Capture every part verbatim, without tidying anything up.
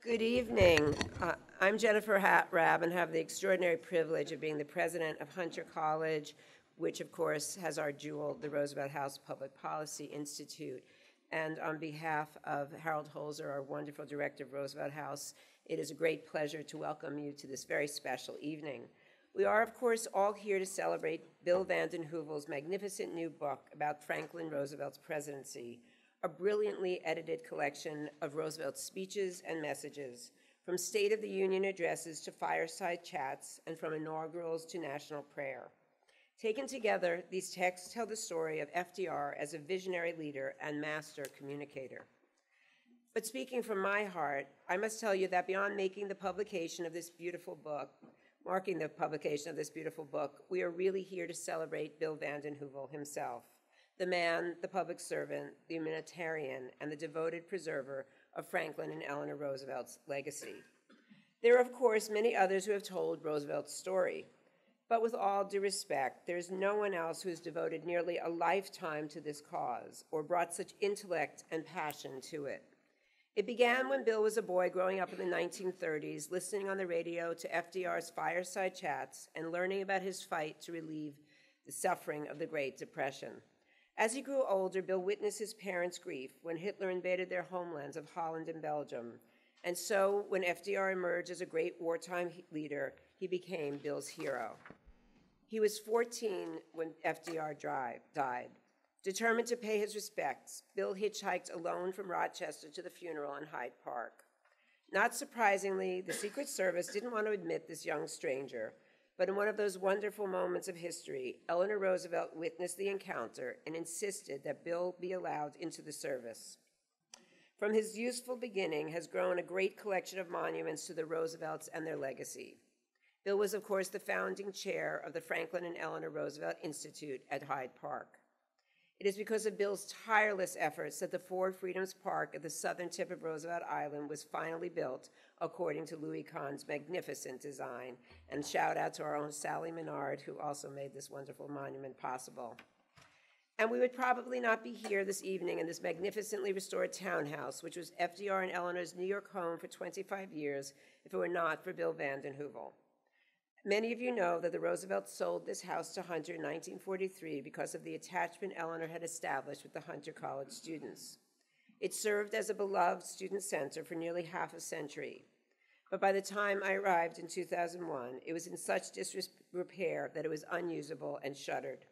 Good evening. Uh, I'm Jennifer Rabb and have the extraordinary privilege of being the president of Hunter College, which of course has our jewel, the Roosevelt House Public Policy Institute. And on behalf of Harold Holzer, our wonderful director of Roosevelt House, it is a great pleasure to welcome you to this very special evening. We are, of course, all here to celebrate Bill vanden Heuvel's magnificent new book about Franklin Roosevelt's presidency, a brilliantly edited collection of Roosevelt's speeches and messages, from State of the Union addresses to fireside chats, and from inaugurals to national prayer. Taken together, these texts tell the story of F D R as a visionary leader and master communicator. But speaking from my heart, I must tell you that beyond making the publication of this beautiful book, marking the publication of this beautiful book, we are really here to celebrate Bill vanden Heuvel himself, the man, the public servant, the humanitarian, and the devoted preserver of Franklin and Eleanor Roosevelt's legacy. There are, of course, many others who have told Roosevelt's story, but with all due respect, there is no one else who has devoted nearly a lifetime to this cause or brought such intellect and passion to it. It began when Bill was a boy growing up in the nineteen thirties, listening on the radio to F D R's fireside chats and learning about his fight to relieve the suffering of the Great Depression. As he grew older, Bill witnessed his parents' grief when Hitler invaded their homelands of Holland and Belgium. And so, when F D R emerged as a great wartime leader, he became Bill's hero. He was fourteen when F D R died. Determined to pay his respects, Bill hitchhiked alone from Rochester to the funeral in Hyde Park. Not surprisingly, the Secret Service didn't want to admit this young stranger, but in one of those wonderful moments of history, Eleanor Roosevelt witnessed the encounter and insisted that Bill be allowed into the service. From his youthful beginning has grown a great collection of monuments to the Roosevelts and their legacy. Bill was, of course, the founding chair of the Franklin and Eleanor Roosevelt Institute at Hyde Park. It is because of Bill's tireless efforts that the Four Freedoms Park at the southern tip of Roosevelt Island was finally built according to Louis Kahn's magnificent design. And shout out to our own Sally Menard, who also made this wonderful monument possible. And we would probably not be here this evening in this magnificently restored townhouse, which was F D R and Eleanor's New York home for twenty-five years, if it were not for Bill vanden Heuvel. Many of you know that the Roosevelts sold this house to Hunter in nineteen forty-three because of the attachment Eleanor had established with the Hunter College students. It served as a beloved student center for nearly half a century. But by the time I arrived in two thousand one, it was in such disrepair that it was unusable and shuttered.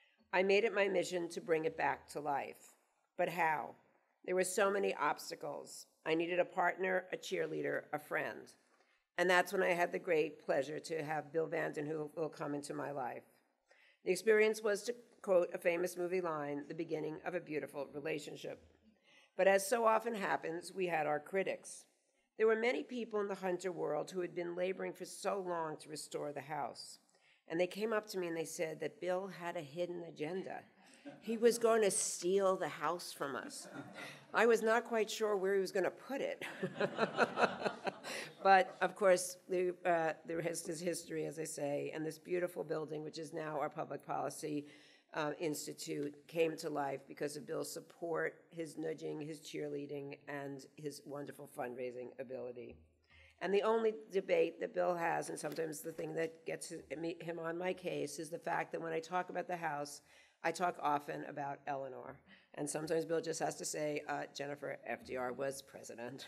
I made it my mission to bring it back to life. But how? There were so many obstacles. I needed a partner, a cheerleader, a friend. And that's when I had the great pleasure to have Bill vanden Heuvel come into my life. The experience was, to quote a famous movie line, the beginning of a beautiful relationship. But as so often happens, we had our critics. There were many people in the Hunter world who had been laboring for so long to restore the house. And they came up to me and they said that Bill had a hidden agenda. He was going to steal the house from us. I was not quite sure where he was going to put it. But, of course, the, uh, the rest is history, as I say, and this beautiful building, which is now our Public Policy uh, Institute, came to life because of Bill's support, his nudging, his cheerleading, and his wonderful fundraising ability. And the only debate that Bill has, and sometimes the thing that gets him on my case, is the fact that when I talk about the house, I talk often about Eleanor. And sometimes Bill just has to say, uh, Jennifer, F D R was president.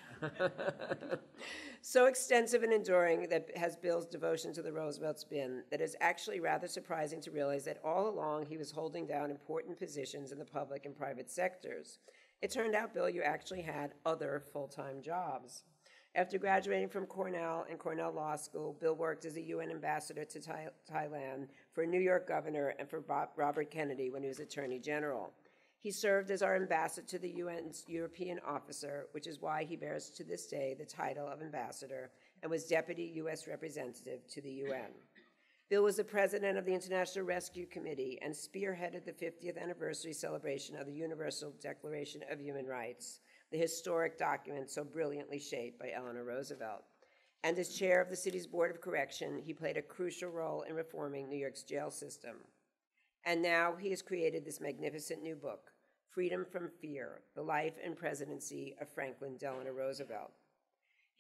So extensive and enduring that has Bill's devotion to the Roosevelts been that it's actually rather surprising to realize that all along he was holding down important positions in the public and private sectors. It turned out, Bill, you actually had other full-time jobs. After graduating from Cornell and Cornell Law School, Bill worked as a U N ambassador to Thai- Thailand, for a New York governor, and for Bob- Robert Kennedy when he was Attorney General. He served as our ambassador to the U N's European officer, which is why he bears to this day the title of ambassador, and was deputy U S representative to the U N. Bill was the president of the International Rescue Committee and spearheaded the fiftieth anniversary celebration of the Universal Declaration of Human Rights, the historic document so brilliantly shaped by Eleanor Roosevelt. And as chair of the city's Board of Correction, he played a crucial role in reforming New York's jail system. And now he has created this magnificent new book, Freedom from Fear, The Life and Presidency of Franklin Delano Roosevelt.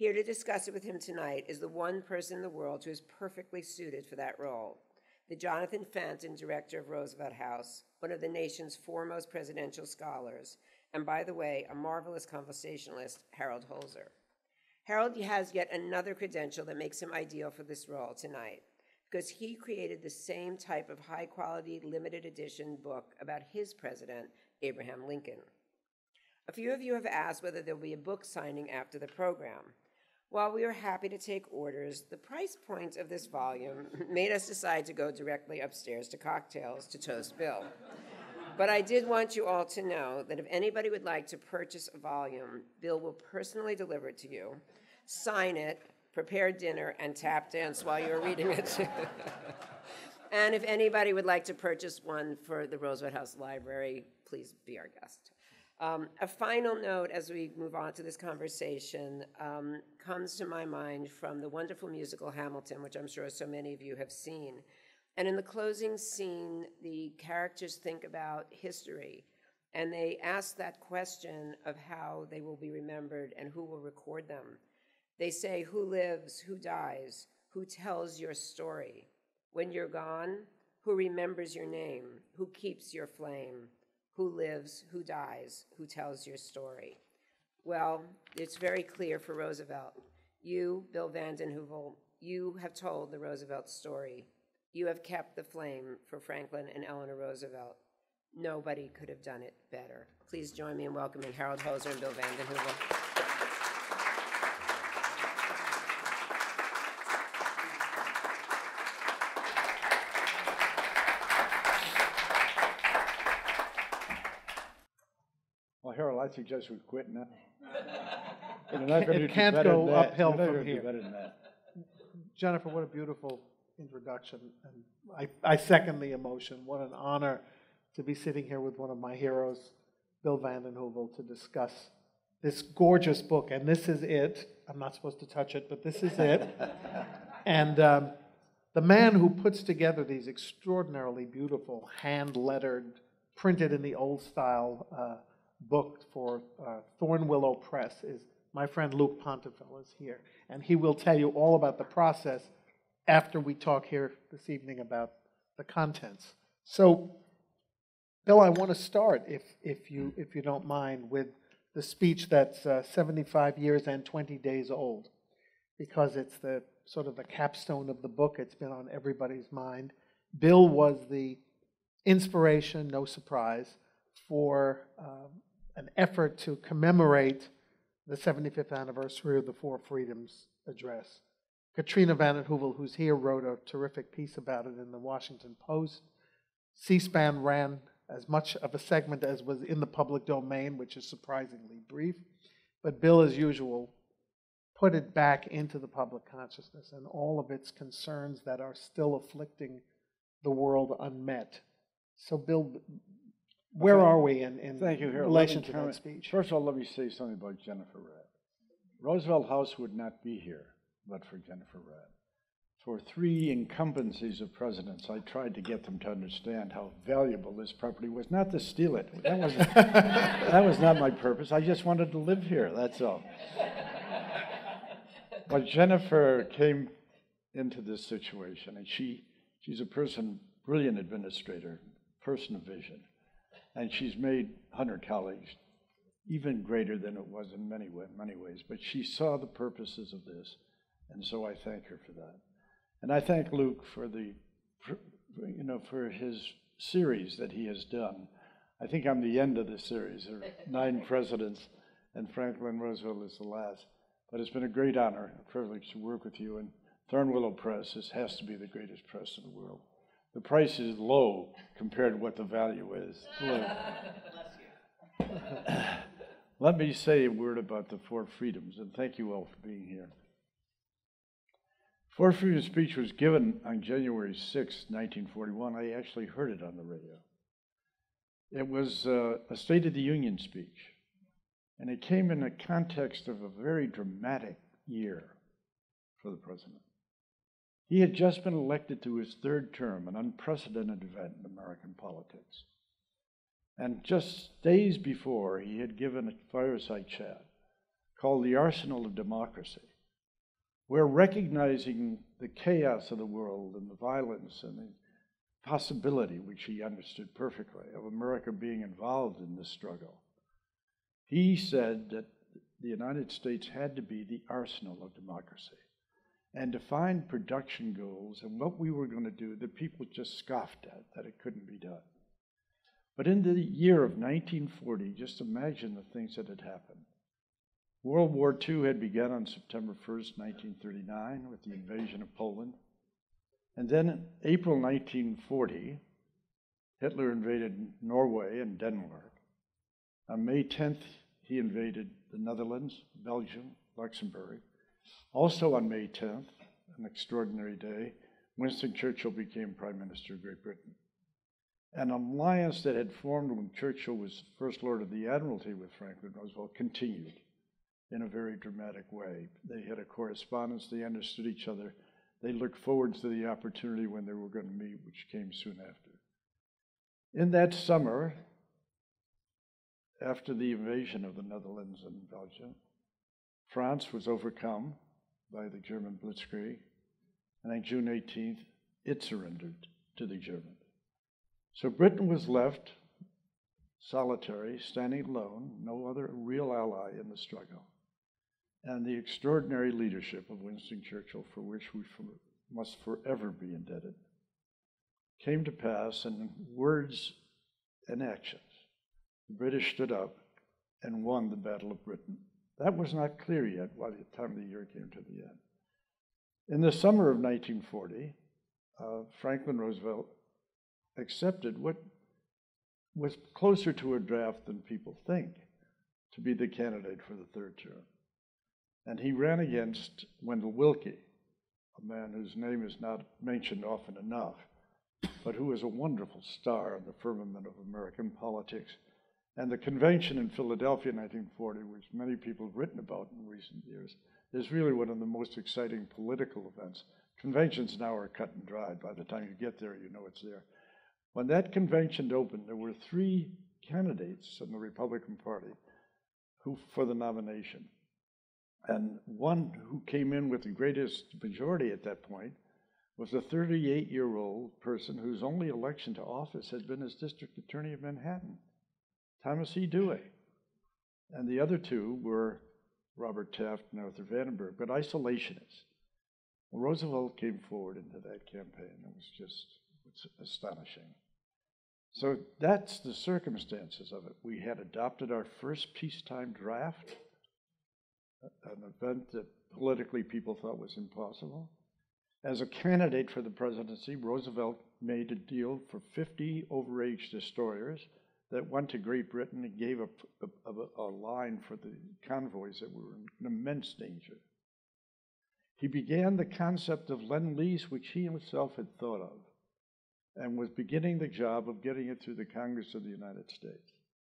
Here to discuss it with him tonight is the one person in the world who is perfectly suited for that role, the Jonathan Fanton Director of Roosevelt House, one of the nation's foremost presidential scholars, and by the way, a marvelous conversationalist, Harold Holzer. Harold has yet another credential that makes him ideal for this role tonight, because he created the same type of high-quality, limited edition book about his president, Abraham Lincoln. A few of you have asked whether there will be a book signing after the program. While we are happy to take orders, the price point of this volume made us decide to go directly upstairs to cocktails to toast Bill. But I did want you all to know that if anybody would like to purchase a volume, Bill will personally deliver it to you, sign it, prepare dinner, and tap dance while you're reading it. And if anybody would like to purchase one for the Roosevelt House Library, please be our guest. Um, a final note as we move on to this conversation um, comes to my mind from the wonderful musical Hamilton, which I'm sure so many of you have seen. And in the closing scene, the characters think about history, and they ask that question of how they will be remembered and who will record them. They say, who lives, who dies, who tells your story? When you're gone, who remembers your name, who keeps your flame? Who lives, who dies, who tells your story? Well, it's very clear for Roosevelt. You, Bill vanden Heuvel, you have told the Roosevelt story. You have kept the flame for Franklin and Eleanor Roosevelt. Nobody could have done it better. Please join me in welcoming Harold Holzer and Bill vanden Heuvel. Harold, I suggest we quit now. It can't go uphill from here. Better than that. Jennifer, what a beautiful introduction. And I, I second the emotion. What an honor to be sitting here with one of my heroes, Bill vanden Heuvel, to discuss this gorgeous book. And this is it. I'm not supposed to touch it, but this is it. And um, the man who puts together these extraordinarily beautiful, hand-lettered, printed in the old style uh, book for uh, Thornwillow Press is my friend Luke Pontefel is here, and he will tell you all about the process after we talk here this evening about the contents. So, Bill, I want to start, if if you if you don't mind, with the speech that's uh, seventy-five years and twenty days old, because it's the sort of the capstone of the book. It's been on everybody's mind. Bill was the inspiration, no surprise, for um, an effort to commemorate the seventy-fifth anniversary of the Four Freedoms Address. Katrina vanden Heuvel, who's here, wrote a terrific piece about it in the Washington Post. C-SPAN ran as much of a segment as was in the public domain, which is surprisingly brief. But Bill, as usual, put it back into the public consciousness and all of its concerns that are still afflicting the world unmet. So, Bill, where okay. are we in, in Thank you, Harold. relation to comment. that speech? First of all, let me say something about Jennifer Rabb. Roosevelt House would not be here but for Jennifer Rabb. For three incumbencies of presidents, I tried to get them to understand how valuable this property was. Not to steal it. That was, that was not my purpose. I just wanted to live here, that's all. But Jennifer came into this situation, and she, she's a person, brilliant administrator, person of vision. And she's made Hunter College even greater than it was in many, many ways. But she saw the purposes of this, and so I thank her for that. And I thank Luke for the, for, you know, for his series that he has done. I think I'm the end of the series. There are nine presidents, and Franklin Roosevelt is the last. But it's been a great honor, a privilege to work with you. And Thornwillow Press this has to be the greatest press in the world. The price is low compared to what the value is. Let me say a word about the Four Freedoms, and thank you all for being here. Four Freedoms speech was given on January sixth, nineteen forty-one. I actually heard it on the radio. It was uh, a State of the Union speech, and it came in the context of a very dramatic year for the president. He had just been elected to his third term, an unprecedented event in American politics. And just days before, he had given a fireside chat called The Arsenal of Democracy. where recognizing the chaos of the world and the violence and the possibility, which he understood perfectly, of America being involved in this struggle, he said that the United States had to be the arsenal of democracy and defined production goals and what we were going to do that people just scoffed at, that it couldn't be done. But in the year of nineteen forty, just imagine the things that had happened. World War Two had begun on September first, nineteen thirty-nine, with the invasion of Poland. And then in April nineteen forty, Hitler invaded Norway and Denmark. On May tenth, he invaded the Netherlands, Belgium, Luxembourg. Also on May tenth, an extraordinary day, Winston Churchill became Prime Minister of Great Britain. An alliance that had formed when Churchill was First Lord of the Admiralty with Franklin Roosevelt continued in a very dramatic way. They had a correspondence, they understood each other, they looked forward to the opportunity when they were going to meet, which came soon after. In that summer, after the invasion of the Netherlands and Belgium, France was overcome by the German blitzkrieg, and on June eighteenth, it surrendered to the Germans. So Britain was left solitary, standing alone, no other real ally in the struggle. And the extraordinary leadership of Winston Churchill, for which we for, must forever be indebted, came to pass in words and actions. The British stood up and won the Battle of Britain. That was not clear yet by the time the year came to the end. In the summer of nineteen forty, uh, Franklin Roosevelt accepted what was closer to a draft than people think, to be the candidate for the third term. And he ran against Wendell Willkie, a man whose name is not mentioned often enough, but who was a wonderful star in the firmament of American politics. And the convention in Philadelphia in nineteen forty, which many people have written about in recent years, is really one of the most exciting political events. Conventions now are cut and dried. By the time you get there, you know it's there. When that convention opened, there were three candidates in the Republican Party who for the nomination. And one who came in with the greatest majority at that point was a thirty-eight-year-old person whose only election to office had been as district attorney of Manhattan, Thomas E. Dewey. And the other two were Robert Taft and Arthur Vandenberg, but isolationists. Well, Roosevelt came forward into that campaign. It was just it's astonishing. So that's the circumstances of it. We had adopted our first peacetime draft, an event that politically people thought was impossible. As a candidate for the presidency, Roosevelt made a deal for fifty overage destroyers that went to Great Britain and gave a, a, a line for the convoys that were in immense danger. He began the concept of Lend-Lease, which he himself had thought of, and was beginning the job of getting it through the Congress of the United States.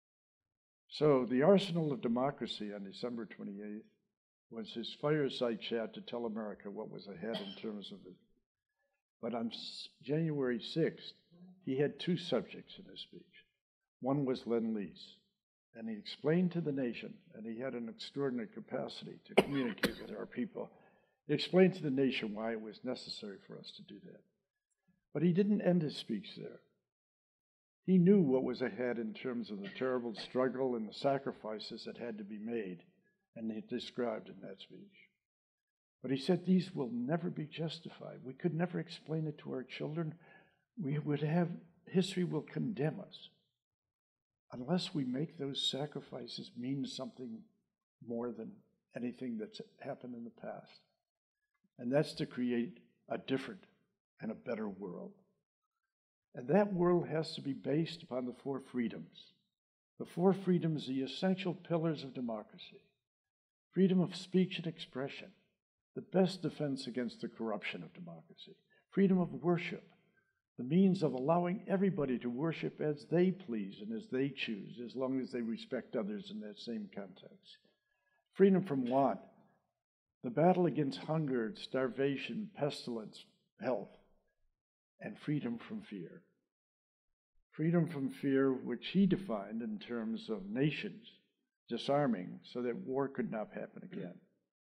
So the arsenal of democracy on December twenty-eighth was his fireside chat to tell America what was ahead in terms of it. But on January sixth, he had two subjects in his speech. One was Lend-Lease, and he explained to the nation, and he had an extraordinary capacity to communicate with our people. He explained to the nation why it was necessary for us to do that. But he didn't end his speech there. He knew what was ahead in terms of the terrible struggle and the sacrifices that had to be made, and he described in that speech. But he said these will never be justified. We could never explain it to our children. We would have, history will condemn us unless we make those sacrifices mean something more than anything that's happened in the past. And that's to create a different and a better world. And that world has to be based upon the four freedoms. The four freedoms, the essential pillars of democracy. Freedom of speech and expression, the best defense against the corruption of democracy. Freedom of worship, the means of allowing everybody to worship as they please and as they choose, as long as they respect others in that same context. Freedom from want, the battle against hunger, starvation, pestilence, health, and freedom from fear. Freedom from fear, which he defined in terms of nations disarming so that war could not happen again.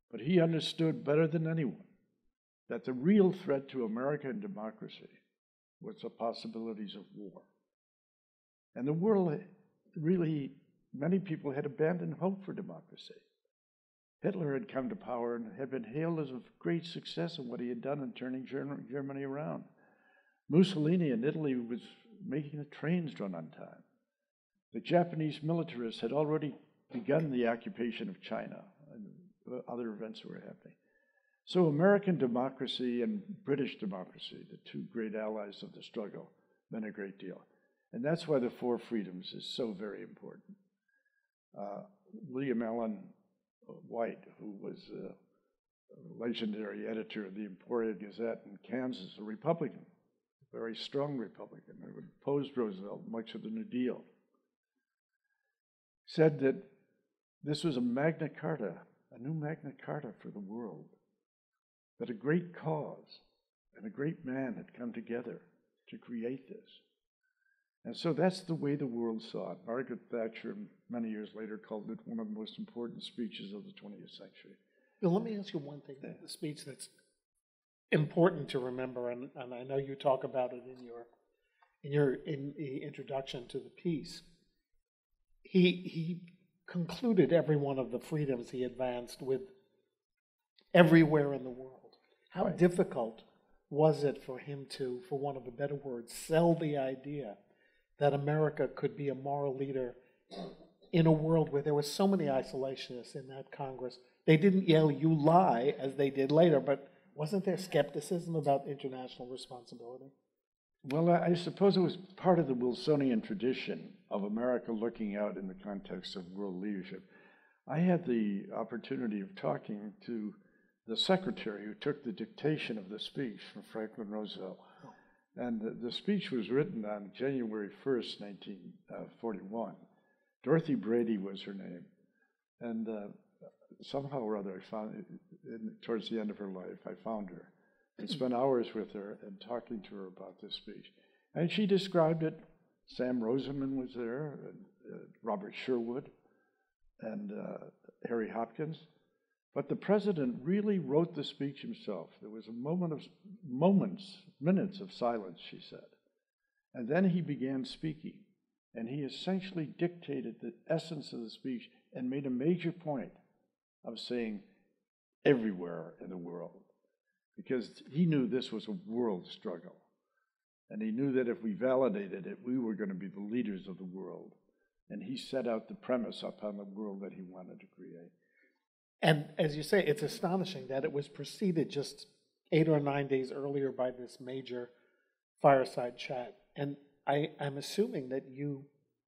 But he understood better than anyone that the real threat to American democracy was the possibilities of war. And the world really, many people had abandoned hope for democracy. Hitler had come to power and had been hailed as a great success in what he had done in turning Germany around. Mussolini in Italy was making the trains run on time. The Japanese militarists had already begun the occupation of China, and other events were happening. So American democracy and British democracy, the two great allies of the struggle, meant a great deal. And that's why the Four Freedoms is so very important. Uh, William Allen White, who was a legendary editor of the Emporia Gazette in Kansas, a Republican, a very strong Republican, who opposed Roosevelt much of the New Deal, said that this was a Magna Carta, a new Magna Carta for the world, that a great cause and a great man had come together to create this. And so that's the way the world saw it. Margaret Thatcher, many years later, called it one of the most important speeches of the twentieth century. Bill, let me ask you one thing, the speech that's important to remember, and, and I know you talk about it in your in your in the introduction to the piece. He he concluded every one of the freedoms he advanced with everywhere in the world. How Right. difficult was it for him to, for want of a better word, sell the idea that America could be a moral leader in a world where there were so many isolationists in that Congress? They didn't yell, "You lie," as they did later, but wasn't there skepticism about international responsibility? Well, I suppose it was part of the Wilsonian tradition of America looking out in the context of world leadership. I had the opportunity of talking to the secretary who took the dictation of the speech from Franklin Roosevelt. And the, the speech was written on January first, nineteen forty-one. Dorothy Brady was her name. And uh, somehow or other, I found, in, towards the end of her life, I found her and spent hours with her and talking to her about this speech. And she described it. Sam Rosenman was there, and, uh, Robert Sherwood, and uh, Harry Hopkins. But the president really wrote the speech himself. There was a moment of moments, minutes of silence, she said. And then he began speaking. And he essentially dictated the essence of the speech and made a major point of saying everywhere in the world. Because he knew this was a world struggle. And he knew that if we validated it, we were going to be the leaders of the world. And he set out the premise upon the world that he wanted to create. And as you say, it's astonishing that it was preceded just eight or nine days earlier by this major fireside chat. And I, I'm assuming that you,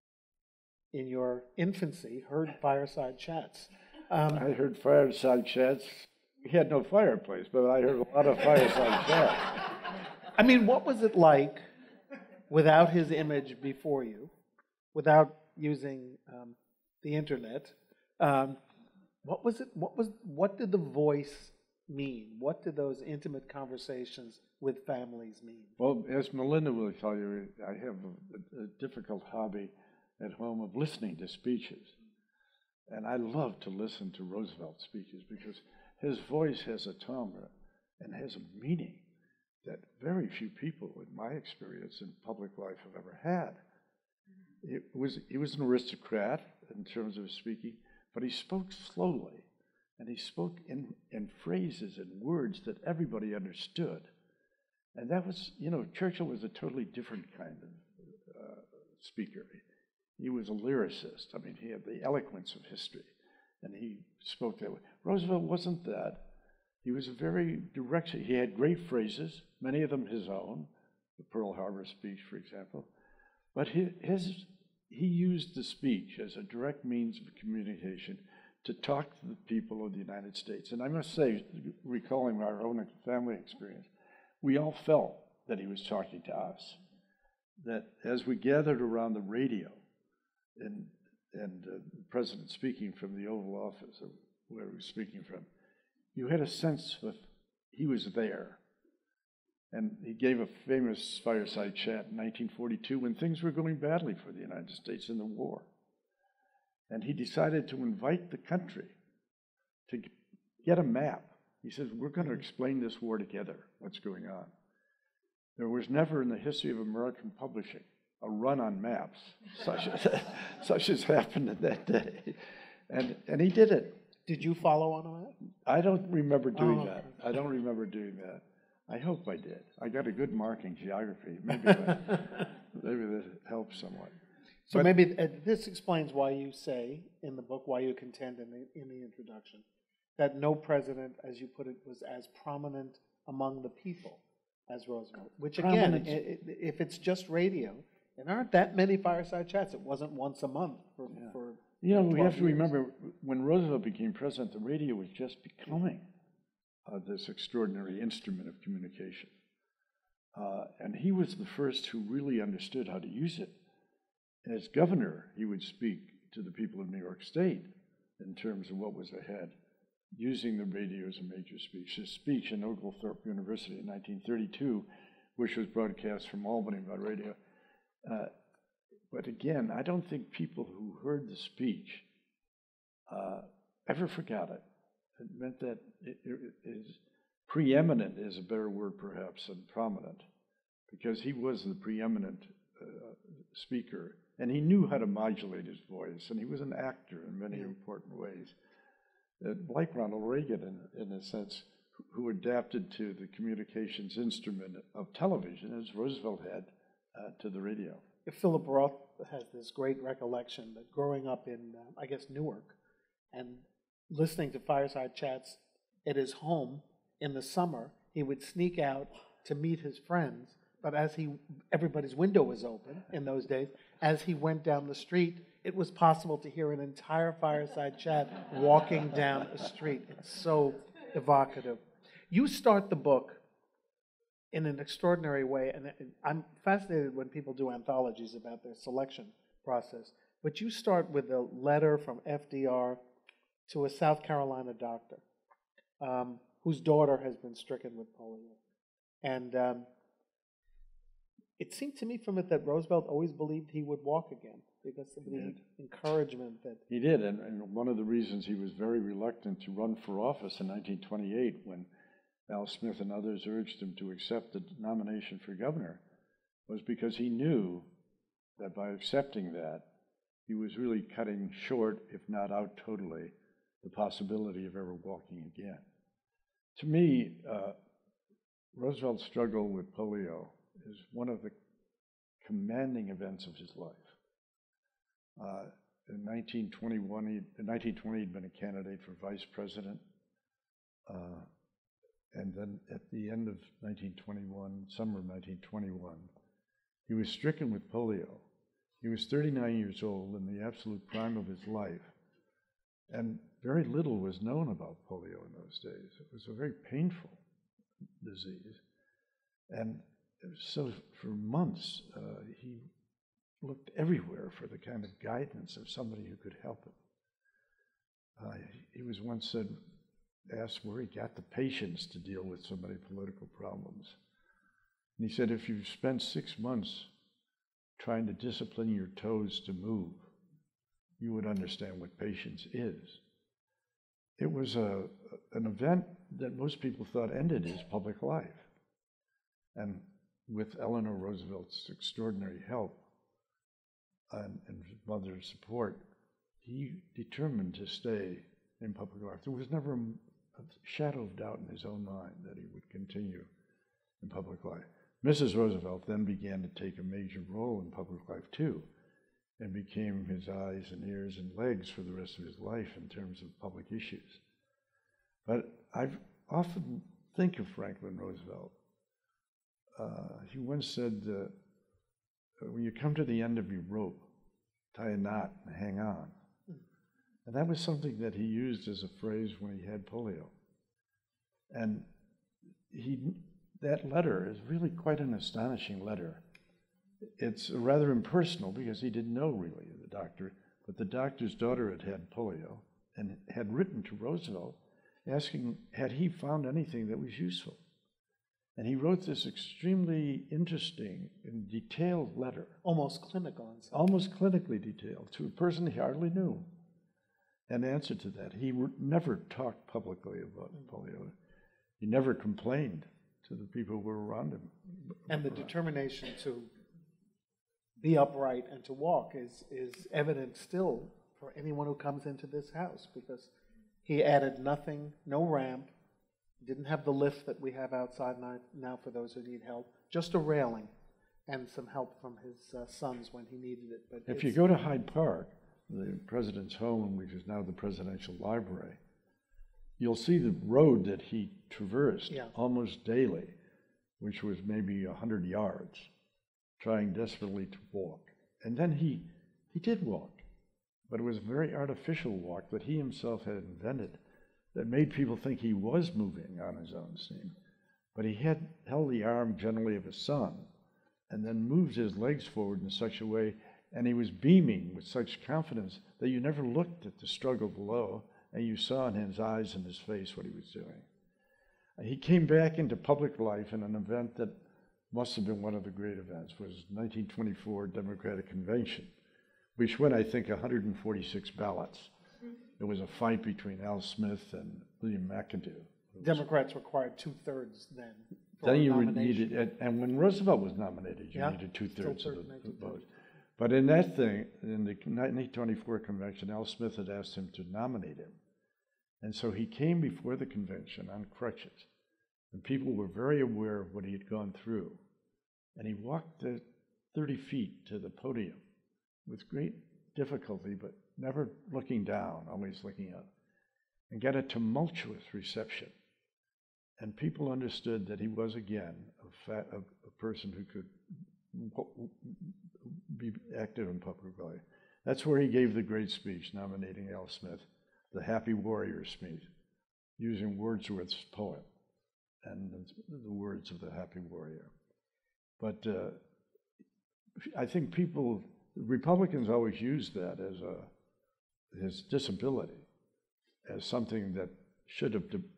in your infancy, heard fireside chats. Um, I heard fireside chats. We had no fireplace, but I heard a lot of fireside chats. I mean, what was it like without his image before you, without using um, the internet? Um, what was it? What was? What did the voice mean? What did those intimate conversations with families mean? Well, as Melinda will tell you, I have a, a difficult hobby at home of listening to speeches. And I love to listen to Roosevelt speeches because his voice has a timbre and has a meaning that very few people, in my experience in public life, have ever had. It was, he was an aristocrat in terms of his speaking, but he spoke slowly, and he spoke in, in phrases and words that everybody understood. And that was, you know, Churchill was a totally different kind of uh, speaker. He was a lyricist. I mean, he had the eloquence of history, and he spoke that way. Roosevelt wasn't that. He was a very direct, he had great phrases, many of them his own, the Pearl Harbor speech, for example. But his, his, he used the speech as a direct means of communication to talk to the people of the United States. And I must say, recalling our own family experience, we all felt that he was talking to us. That as we gathered around the radio, and, and uh, the president speaking from the Oval Office, or where he was speaking from, you had a sense of he was there. And he gave a famous fireside chat in nineteen forty-two when things were going badly for the United States in the war. And he decided to invite the country to get a map. He says, we're going to explain this war together, what's going on. There was never in the history of American publishing a run on maps, such as, such as happened in that day. And, and he did it. Did you follow on that? I don't remember doing Oh. that. I don't remember doing that. I hope I did. I got a good mark in geography. Maybe that, maybe that helps somewhat. So But- maybe uh, this explains why you say in the book, why you contend in the, in the introduction, that no president, as you put it, was as prominent among the people as Roosevelt. Which again, Prominence- i- i- if it's just radio, there aren't that many fireside chats. It wasn't once a month for, Yeah. for You know, we twelve have to years. remember, when Roosevelt became president, the radio was just becoming uh, this extraordinary instrument of communication. Uh, and he was the first who really understood how to use it. As governor, he would speak to the people of New York State in terms of what was ahead, using the radio as a major speech. His speech in Oglethorpe University in nineteen thirty-two, which was broadcast from Albany by radio. Uh, but again, I don't think people who heard the speech uh, ever forgot it. It meant that it, it is preeminent is a better word perhaps than prominent, because he was the preeminent uh, speaker, and he knew how to modulate his voice, and he was an actor in many important ways. Uh, like Ronald Reagan, in, in a sense, who, who adapted to the communications instrument of television, as Roosevelt had uh, to the radio. Philip Roth has this great recollection that growing up in, uh, I guess, Newark, and listening to fireside chats at his home in the summer, he would sneak out to meet his friends, but as he, everybody's window was open in those days, as he went down the street, it was possible to hear an entire fireside chat walking down a street. It's so evocative. You start the book in an extraordinary way, and I'm fascinated when people do anthologies about their selection process, but you start with a letter from F D R to a South Carolina doctor um, whose daughter has been stricken with polio. And um, it seemed to me from it that Roosevelt always believed he would walk again because of the encouragement that... He did, and, and one of the reasons he was very reluctant to run for office in nineteen twenty-eight, when Al Smith and others urged him to accept the nomination for governor, was because he knew that by accepting that, he was really cutting short, if not out totally, the possibility of ever walking again. To me, uh, Roosevelt's struggle with polio is one of the commanding events of his life. Uh, in nineteen twenty-one, he, in nineteen twenty, he'd been a candidate for vice president. Uh, and then at the end of nineteen twenty-one, summer of nineteen twenty-one, he was stricken with polio. He was thirty-nine years old in the absolute prime of his life. And very little was known about polio in those days. It was a very painful disease. And so for months, uh, he looked everywhere for the kind of guidance of somebody who could help him. Uh, he was once said, asked where he got the patience to deal with so many political problems. And he said, if you've spent six months trying to discipline your toes to move, you would understand what patience is. It was a, an event that most people thought ended his public life. And with Eleanor Roosevelt's extraordinary help and, and his mother's support, he determined to stay in public life. There was never a, a shadow of doubt in his own mind that he would continue in public life. Missus Roosevelt then began to take a major role in public life too, and became his eyes and ears and legs for the rest of his life in terms of public issues. But I've often think of Franklin Roosevelt. Uh, he once said, uh, when you come to the end of your rope, tie a knot and hang on. And that was something that he used as a phrase when he had polio. And he, that letter is really quite an astonishing letter. It's rather impersonal because he didn't know really the doctor, but the doctor's daughter had had polio and had written to Roosevelt asking, had he found anything that was useful? And he wrote this extremely interesting and detailed letter. Almost clinical in some Almost clinically detailed to a person he hardly knew. an answer to that. He never talked publicly about polio. He never complained to the people who were around him. And the determination to be upright and to walk is, is evident still for anyone who comes into this house, because he added nothing, no ramp, didn't have the lift that we have outside now for those who need help, just a railing and some help from his uh, sons when he needed it. But if you go to Hyde Park, the president's home, which is now the presidential library, you'll see the road that he traversed yeah. almost daily, which was maybe a hundred yards, trying desperately to walk. And then he, he did walk, but it was a very artificial walk that he himself had invented that made people think he was moving on his own steam. But he had held the arm generally of his son and then moved his legs forward in such a way, and he was beaming with such confidence that you never looked at the struggle below, and you saw in his eyes and his face what he was doing. He came back into public life in an event that must have been one of the great events, was nineteen twenty-four Democratic Convention, which won, I think, one hundred forty-six ballots. There was a fight between Al Smith and William McIntyre. Democrats required two-thirds then for Then you nomination. needed, and, and when Roosevelt was nominated, you yeah. needed two-thirds of the, the vote. Thirds. But in that thing, in the nineteen twenty-four convention, Al Smith had asked him to nominate him. And so he came before the convention on crutches. And people were very aware of what he had gone through. And he walked the thirty feet to the podium with great difficulty, but never looking down, always looking up, and got a tumultuous reception. And people understood that he was, again, a, fat, a, a person who could be active in public life. That's where he gave the great speech nominating Al Smith, the Happy Warrior speech, using Wordsworth's poem and the, the words of the Happy Warrior. But uh, I think people, Republicans always used that as a, his disability as something that should have de-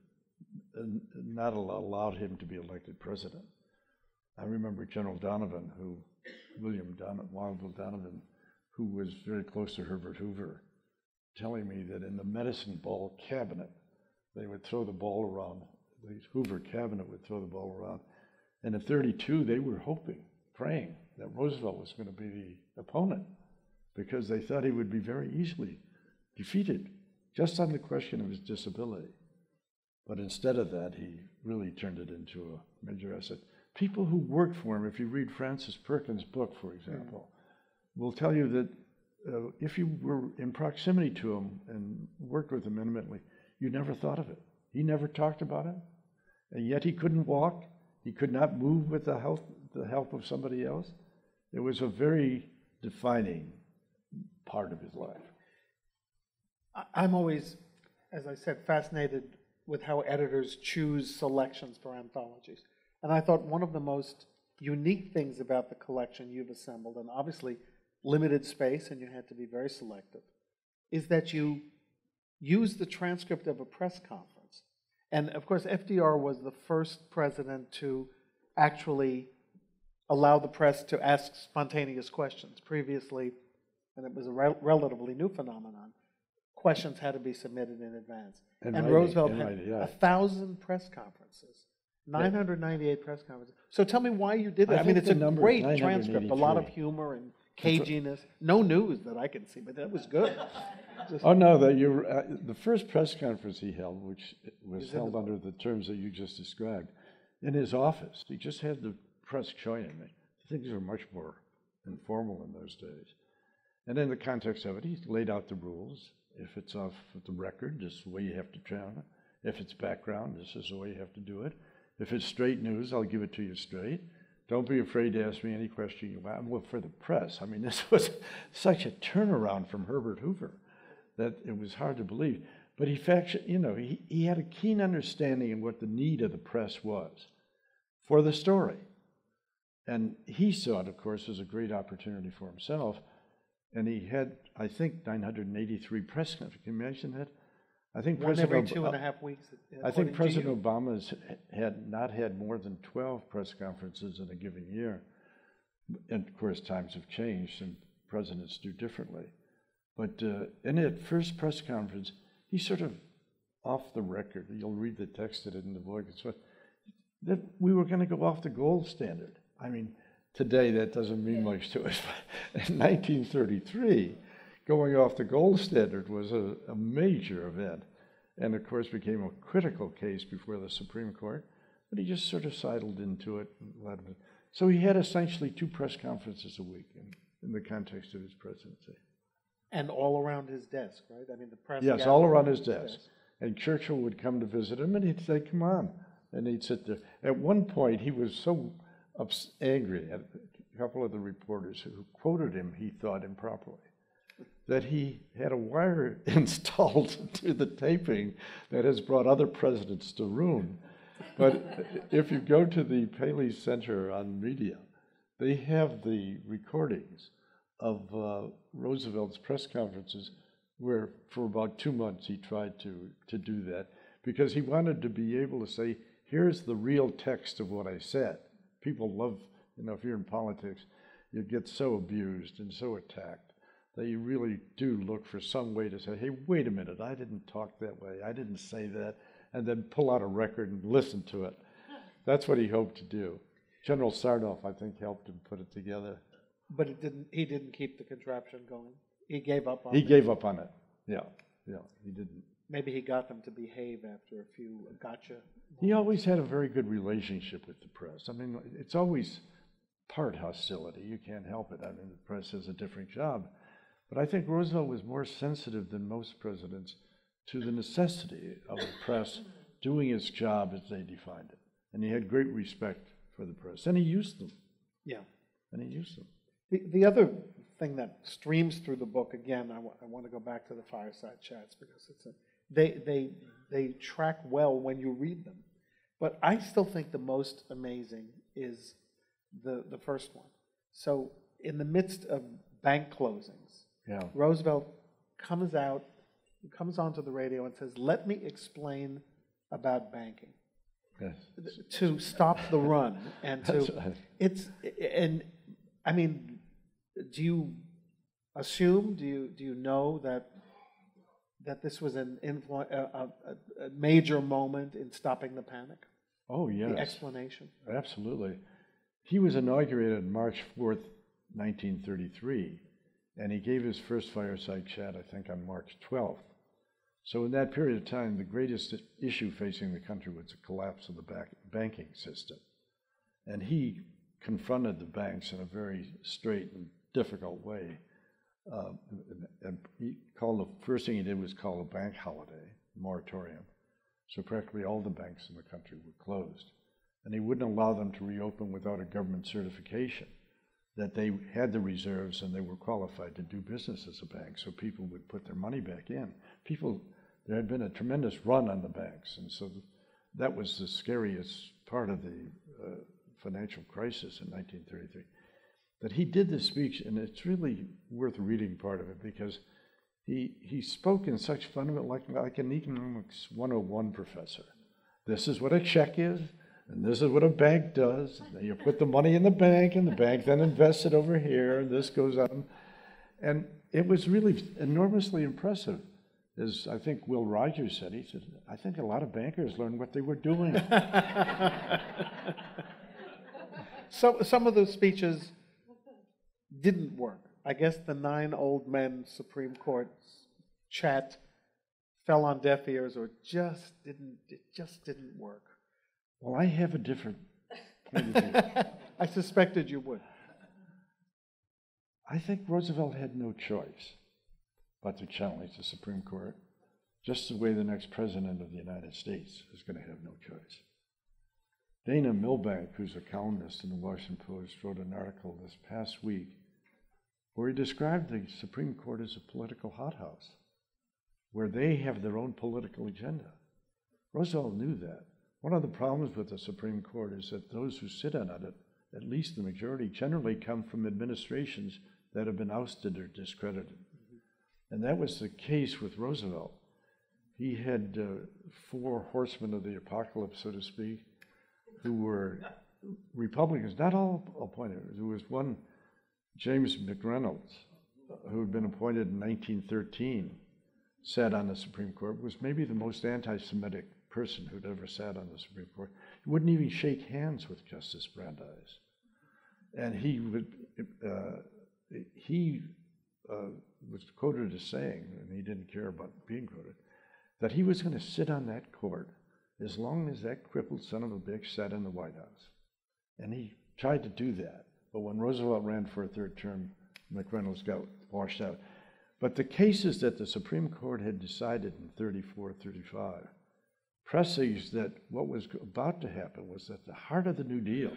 not allowed him to be elected president. I remember General Donovan, who, William Donovan, Wildville Donovan, who was very close to Herbert Hoover, telling me that in the medicine ball cabinet, they would throw the ball around, the Hoover cabinet would throw the ball around. And in thirty-two, they were hoping, praying that Roosevelt was going to be the opponent because they thought he would be very easily defeated just on the question of his disability. But instead of that, he really turned it into a major asset. People who worked for him, if you read Francis Perkins' book, for example, mm. will tell you that uh, if you were in proximity to him and worked with him intimately, you never thought of it. He never talked about it, and yet he couldn't walk. He could not move with the help, the help of somebody else. It was a very defining part of his life. I'm always, as I said, fascinated with how editors choose selections for anthologies. And I thought one of the most unique things about the collection you've assembled, and obviously limited space, and you had to be very selective, is that you use the transcript of a press conference. And of course, F D R was the first president to actually allow the press to ask spontaneous questions. Previously, and it was a rel- relatively new phenomenon, questions had to be submitted in advance. And, and writing, Roosevelt had writing, yeah. a thousand press conferences, nine hundred ninety-eight press conferences. So tell me why you did that. I, I mean, it's a great transcript, a lot of humor and caginess. No news that I can see, but that was good. Just, oh no, the, you, uh, the first press conference he held, which was held the under the terms that you just described, in his office. He just had the press join him. Things were much more informal in those days. And in the context of it, he laid out the rules. If it's off the record, this is the way you have to travel it. If it's background, this is the way you have to do it. If it's straight news, I'll give it to you straight. Don't be afraid to ask me any question you want. Well, for the press, I mean, this was such a turnaround from Herbert Hoover that it was hard to believe. But he, fact, you know, he, he had a keen understanding of what the need of the press was for the story. And he saw it, of course, as a great opportunity for himself. And he had, I think, nine hundred eighty-three press conferences. Can you imagine that? I think One President every two and a half weeks. I think President Obama had not had more than twelve press conferences in a given year. And of course, times have changed and presidents do differently. But uh, in that first press conference, he sort of off the record, you'll read the text of it in the book, it's what, that we were going to go off the gold standard. I mean, today that doesn't mean much to us, but in nineteen thirty-three, going off the gold standard was a, a major event, and of course became a critical case before the Supreme Court, but he just sort of sidled into it. So he had essentially two press conferences a week in, in the context of his presidency. And all around his desk, right? I mean, the press. Yes, all around his desk. And Churchill would come to visit him, and he'd say, come on. And he'd sit there. At one point, he was so ups- angry at a couple of the reporters who quoted him, he thought, improperly, that he had a wire installed to the taping that has brought other presidents to ruin. But if you go to the Paley Center on Media, they have the recordings of uh, Roosevelt's press conferences where for about two months he tried to, to do that because he wanted to be able to say, here's the real text of what I said. People love, you know, if you're in politics, you get so abused and so attacked that you really do look for some way to say, hey, wait a minute, I didn't talk that way, I didn't say that, and then pull out a record and listen to it. That's what he hoped to do. General Sarnoff, I think, helped him put it together. But it didn't. He didn't keep the contraption going. He gave up on He it. gave up on it. Yeah, yeah, he didn't. Maybe he got them to behave after a few gotcha. He always had a very good relationship with the press. I mean, it's always part hostility. You can't help it. I mean, the press has a different job. But I think Roosevelt was more sensitive than most presidents to the necessity of the press doing its job as they defined it. And he had great respect for the press. And he used them. Yeah. And he used them. The, the other thing that streams through the book, again, I, w- I want to go back to the fireside chats because it's a, they, they, they track well when you read them. But I still think the most amazing is the, the first one. So in the midst of bank closings, Yeah. Roosevelt comes out, comes onto the radio and says, let me explain about banking. Yes. To stop the run and to, That's right. it's, and I mean, do you assume, do you, do you know that that this was an influ- a, a, a major moment in stopping the panic? Oh, yes. The explanation. Absolutely. He was inaugurated March fourth, nineteen thirty-three, and he gave his first fireside chat, I think, on March twelfth. So in that period of time, the greatest issue facing the country was the collapse of the back banking system. And he confronted the banks in a very straight and difficult way. Uh, and, and he called the first thing he did was call a bank holiday, moratorium. So practically all the banks in the country were closed. And he wouldn't allow them to reopen without a government certification that they had the reserves and they were qualified to do business as a bank, so people would put their money back in. People, there had been a tremendous run on the banks, and so th- that was the scariest part of the uh, financial crisis in nineteen thirty-three. But he did this speech, and it's really worth reading part of it because he he spoke in such fundamental, like, like an economics one oh one professor. This is what a check is, and this is what a bank does. And you put the money in the bank, and the bank then invests it over here, and this goes on. And it was really enormously impressive. As I think Will Rogers said, he said, I think a lot of bankers learned what they were doing. So some of those speeches didn't work. I guess the nine old men Supreme Court chat fell on deaf ears, or just didn't. It just didn't work. Well, I have a different point of view. I suspected you would. I think Roosevelt had no choice but to challenge the Supreme Court, just the way the next president of the United States is going to have no choice. Dana Milbank, who's a columnist in the Washington Post, wrote an article this past week where he described the Supreme Court as a political hothouse, where they have their own political agenda. Roosevelt knew that. One of the problems with the Supreme Court is that those who sit on it, at least the majority, generally come from administrations that have been ousted or discredited. Mm-hmm. And that was the case with Roosevelt. He had uh, four horsemen of the apocalypse, so to speak, who were Republicans, not all appointed. There was one, James McReynolds, who had been appointed in nineteen thirteen, sat on the Supreme Court, was maybe the most anti-Semitic person who'd ever sat on the Supreme Court. He wouldn't even shake hands with Justice Brandeis. And he would, uh, he uh, was quoted as saying, and he didn't care about being quoted, that he was going to sit on that court as long as that crippled son of a bitch sat in the White House. And he tried to do that. But when Roosevelt ran for a third term, McReynolds got washed out. But the cases that the Supreme Court had decided in thirty-four, thirty-five presaged that what was about to happen was that the heart of the New Deal,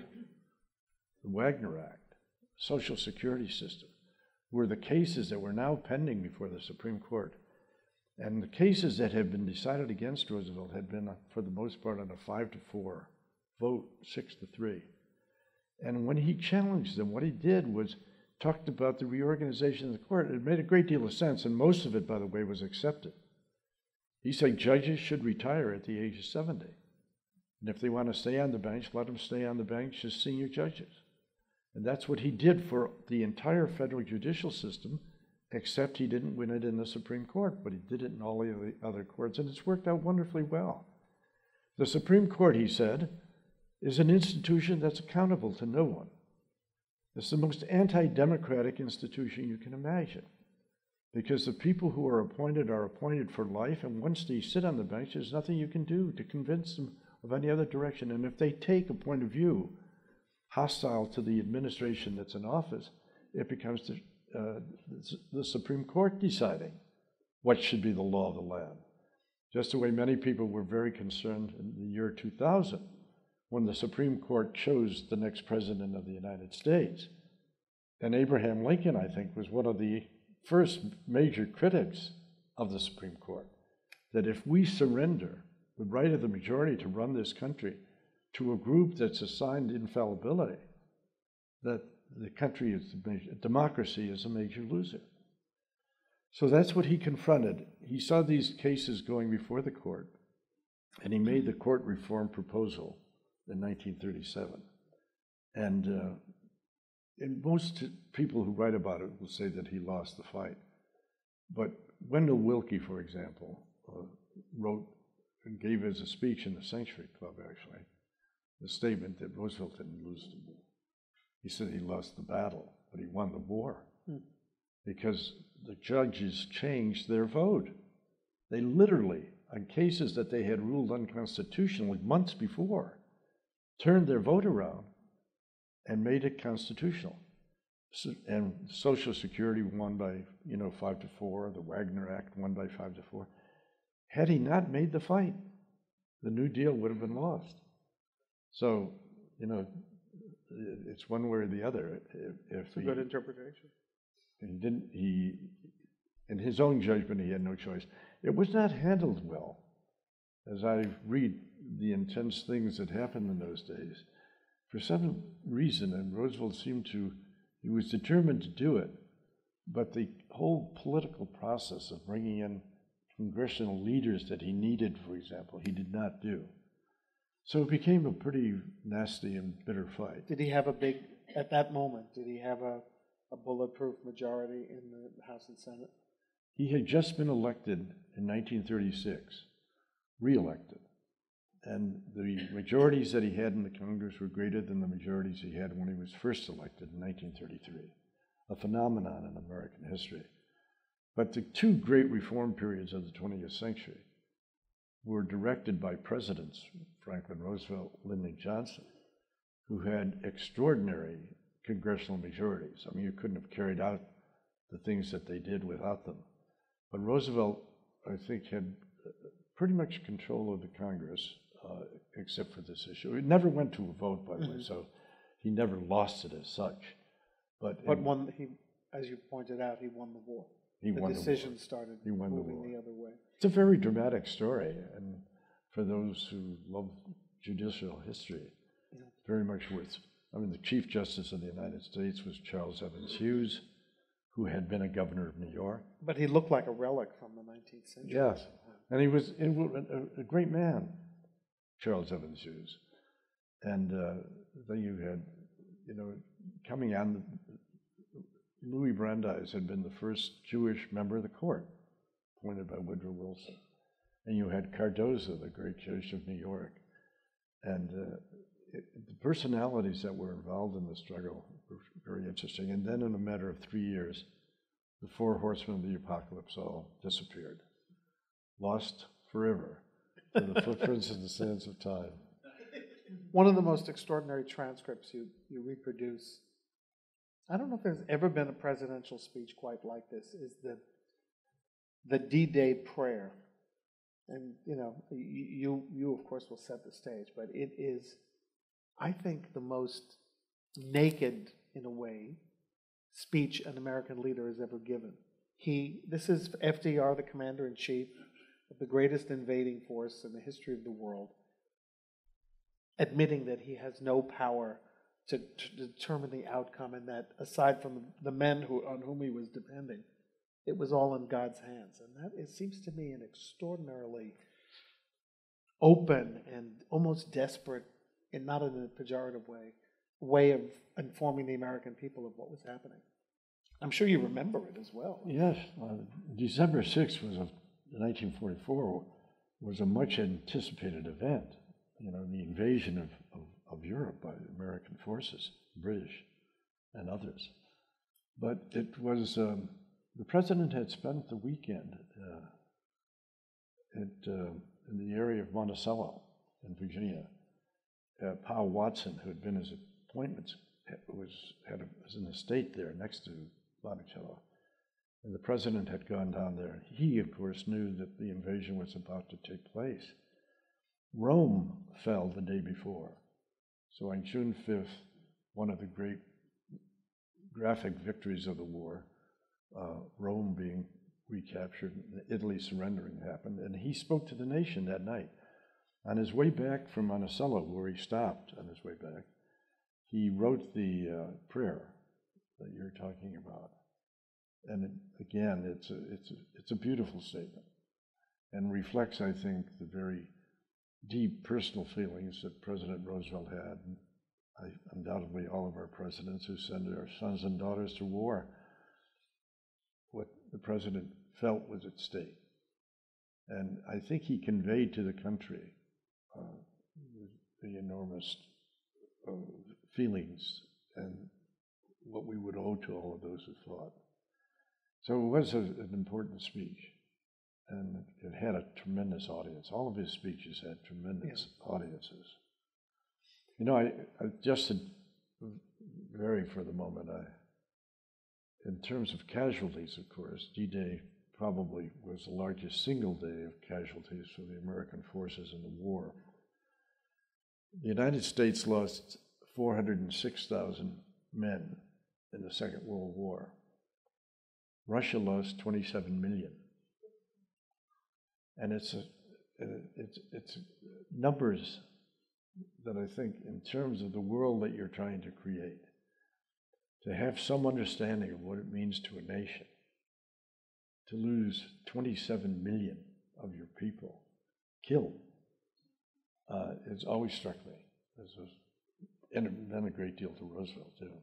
the Wagner Act, Social Security system, were the cases that were now pending before the Supreme Court. And the cases that had been decided against Roosevelt had been, for the most part, on a five to four vote, six to three. And when he challenged them, what he did was talked about the reorganization of the court. It made a great deal of sense, and most of it, by the way, was accepted. He said judges should retire at the age of seventy. And if they want to stay on the bench, let them stay on the bench as senior judges. And that's what he did for the entire federal judicial system, except he didn't win it in the Supreme Court, but he did it in all the other courts, and it's worked out wonderfully well. The Supreme Court, he said, is an institution that's accountable to no one. It's the most anti-democratic institution you can imagine, because the people who are appointed are appointed for life, and once they sit on the bench, there's nothing you can do to convince them of any other direction. And if they take a point of view hostile to the administration that's in office, it becomes the, uh, the Supreme Court deciding what should be the law of the land. Just the way many people were very concerned in the year two thousand, when the Supreme Court chose the next president of the United States. And Abraham Lincoln, I think, was one of the first major critics of the Supreme Court, that if we surrender the right of the majority to run this country to a group that's assigned infallibility, that the country is, the major, democracy is a major loser. So that's what he confronted. He saw these cases going before the court, and he made the court reform proposal in nineteen thirty-seven. And, uh, and most people who write about it will say that he lost the fight. But Wendell Willkie, for example, uh, wrote and gave as a speech in the Century Club, actually, the statement that Roosevelt didn't lose the war. He said he lost the battle, but he won the war. Hmm. Because the judges changed their vote. They literally, on cases that they had ruled unconstitutional months before, turned their vote around and made it constitutional. So, and Social Security won by, you know, five to four. The Wagner Act won by five to four. Had he not made the fight, the New Deal would have been lost. So, you know, it's one way or the other. If, if it's a he, good interpretation. He didn't. He, in his own judgment, he had no choice. It was not handled well. As I read the intense things that happened in those days, for some reason, and Roosevelt seemed to, he was determined to do it, but the whole political process of bringing in congressional leaders that he needed, for example, he did not do. So it became a pretty nasty and bitter fight. Did he have a big, at that moment, did he have a, a bulletproof majority in the House and Senate? He had just been elected in nineteen thirty-six, re-elected. And the majorities that he had in the Congress were greater than the majorities he had when he was first elected in nineteen thirty-three, a phenomenon in American history. But the two great reform periods of the twentieth century were directed by presidents, Franklin Roosevelt, Lyndon Johnson, who had extraordinary congressional majorities. I mean, you couldn't have carried out the things that they did without them. But Roosevelt, I think, had pretty much control of the Congress, uh, except for this issue. It never went to a vote, by the mm-hmm. way, so he never lost it as such. But, but in, one, he, as you pointed out, he won the war. He the won decision the war. started he won moving the, war. the other way. It's a very dramatic story, and for those who love judicial history, yeah. very much worth. I mean, the Chief Justice of the United States was Charles Evans Hughes, who had been a governor of New York. But he looked like a relic from the nineteenth century. Yes, and he was a, a great man, Charles Evans Hughes. And uh, then you had, you know, coming on, Louis Brandeis had been the first Jewish member of the court, appointed by Woodrow Wilson. And you had Cardozo, the great judge of New York. And uh, it, the personalities that were involved in the struggle were very interesting. And then in a matter of three years, the four horsemen of the apocalypse all disappeared, lost forever to the footprints in the sands of time. One of the most extraordinary transcripts you, you reproduce, I don't know if there's ever been a presidential speech quite like this, is the, the D-Day prayer. And, you know, you, you, of course, will set the stage, but it is, I think, the most naked, in a way, speech an American leader has ever given. He, this is F D R, the commander-in-chief of the greatest invading force in the history of the world, admitting that he has no power to, to determine the outcome, and that aside from the men who, on whom he was depending, it was all in God's hands. And that, it seems to me, an extraordinarily open and almost desperate, and not in a pejorative way, way of informing the American people of what was happening. I'm sure you remember it as well. Yes, uh, December sixth was a, nineteen forty-four was a much anticipated event. You know, the invasion of, of, of Europe by American forces, British and others. But it was, um, the president had spent the weekend uh, at, uh, in the area of Monticello in Virginia. Uh, Powell Watson, who had been his appointments, was, had a, was an estate there next to Monticello. And the president had gone down there. He, of course, knew that the invasion was about to take place. Rome fell the day before. So on June fifth, one of the great graphic victories of the war, uh, Rome being recaptured, Italy surrendering happened, and he spoke to the nation that night. On his way back from Monticello, where he stopped on his way back, he wrote the uh, prayer that you're talking about. And it, again, it's a, it's, a, it's a beautiful statement and reflects, I think, the very deep personal feelings that President Roosevelt had. And I, undoubtedly all of our presidents who send their sons and daughters to war, what the president felt was at stake. And I think he conveyed to the country uh, the enormous uh, feelings and what we would owe to all of those who fought. So it was a, an important speech, and it had a tremendous audience. All of his speeches had tremendous yeah. audiences. You know, I, I just to vary for the moment, I, in terms of casualties, of course, D-Day probably was the largest single day of casualties for the American forces in the war. The United States lost four hundred six thousand men in the Second World War. Russia lost twenty-seven million. And it's, a, it's, it's numbers that I think, in terms of the world that you're trying to create, to have some understanding of what it means to a nation, to lose twenty-seven million of your people killed, uh, it's always struck me. As was, and it meant a great deal to Roosevelt, too.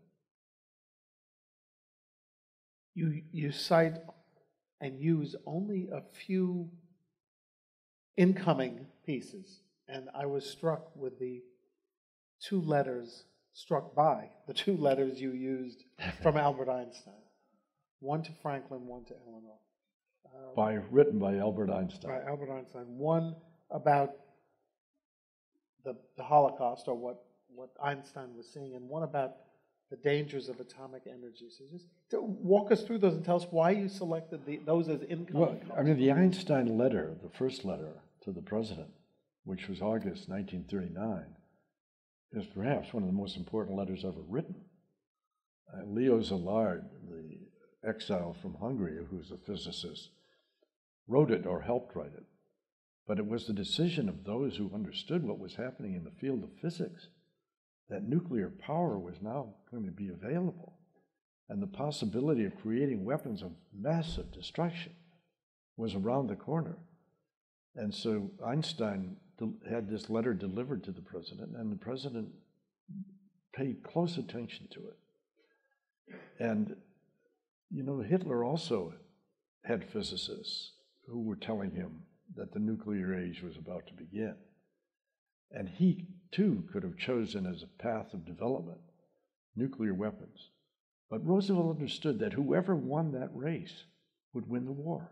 You, you cite and use only a few incoming pieces, and I was struck with the two letters, struck by the two letters you used from Albert Einstein. One to Franklin, one to Eleanor. Um, by, written by Albert Einstein. By Albert Einstein. One about the, the Holocaust, or what, what Einstein was seeing, and one about the dangers of atomic energy. So just to walk us through those and tell us why you selected the, those as incoming. Well, I mean, the Einstein letter, the first letter to the president, which was August nineteen thirty-nine, is perhaps one of the most important letters ever written. Uh, Leo Szilard, the exile from Hungary, who's a physicist, wrote it or helped write it. But it was the decision of those who understood what was happening in the field of physics that nuclear power was now going to be available, and the possibility of creating weapons of massive destruction was around the corner. And so Einstein had this letter delivered to the president, and the president paid close attention to it. And you know, Hitler also had physicists who were telling him that the nuclear age was about to begin. And he, too, could have chosen as a path of development nuclear weapons. But Roosevelt understood that whoever won that race would win the war.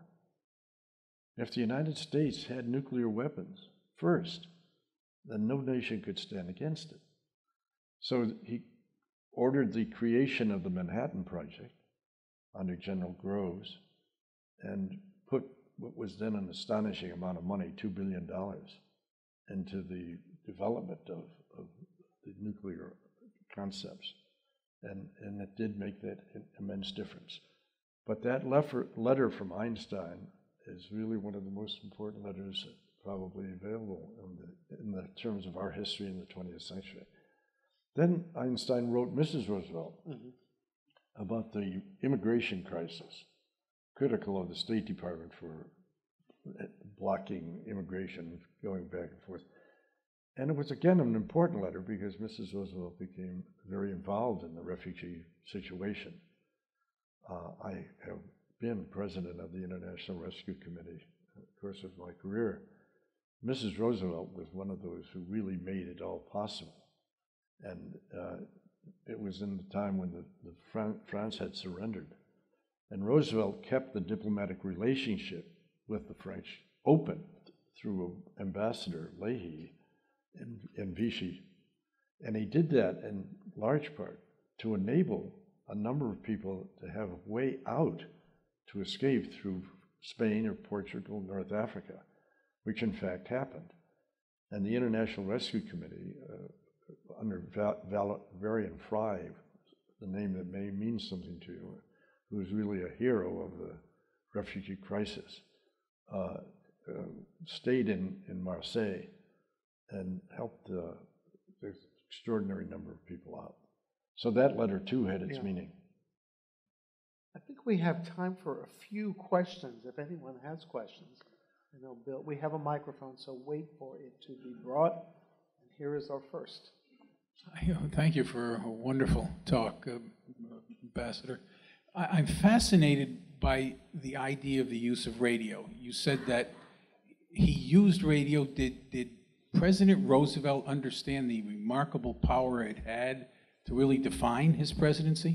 If the United States had nuclear weapons first, then no nation could stand against it. So he ordered the creation of the Manhattan Project under General Groves and put what was then an astonishing amount of money, two billion dollars, into the development of, of the nuclear concepts. And, and it did make that immense difference. But that letter, letter from Einstein is really one of the most important letters probably available in the, in the terms of our history in the twentieth century. Then Einstein wrote Missus Roosevelt mm-hmm. about the immigration crisis, critical of the State Department for blocking immigration, going back and forth. And it was, again, an important letter because Missus Roosevelt became very involved in the refugee situation. Uh, I have been president of the International Rescue Committee, of course, of my career. Missus Roosevelt was one of those who really made it all possible. And uh, it was in the time when the, the Fran France had surrendered. And Roosevelt kept the diplomatic relationship with the French open through Ambassador Leahy in, in Vichy. And he did that in large part to enable a number of people to have a way out to escape through Spain or Portugal, North Africa, which in fact happened. And the International Rescue Committee, uh, under Val Val Varian Fry, the name that may mean something to you, who was really a hero of the refugee crisis, uh, uh, stayed in, in Marseille and helped uh, the extraordinary number of people out. So that letter too had its yeah. meaning. I think we have time for a few questions, if anyone has questions. I know, Bill, we have a microphone, so wait for it to be brought. And here is our first. Thank you for a wonderful talk, uh, Ambassador. I, I'm fascinated by the idea of the use of radio. You said that he used radio. Did, did President Roosevelt understand the remarkable power it had to really define his presidency?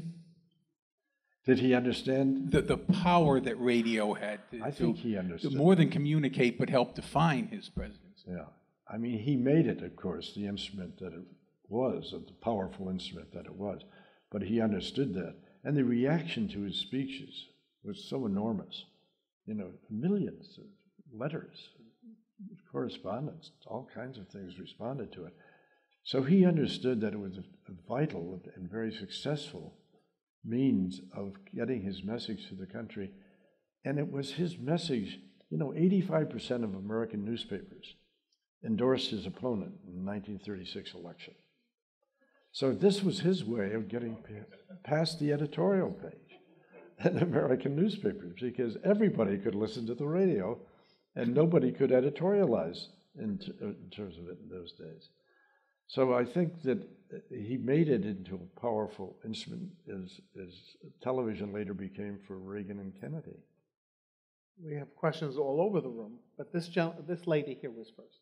Did he understand? The, the power that radio had to, I think to, he understood. to more than communicate, but help define his presidency. Yeah. I mean, he made it, of course, the instrument that it was, the powerful instrument that it was. But he understood that. And the reaction to his speeches was so enormous. You know, millions of letters, correspondence, all kinds of things responded to it. So he understood that it was a, a vital and very successful means of getting his message to the country. And it was his message, you know, eighty-five percent of American newspapers endorsed his opponent in the nineteen thirty-six election. So this was his way of getting past the editorial page in American newspapers, because everybody could listen to the radio and nobody could editorialize in, in terms of it in those days. So I think that he made it into a powerful instrument as, as television later became for Reagan and Kennedy. We have questions all over the room, but this, this lady here was first.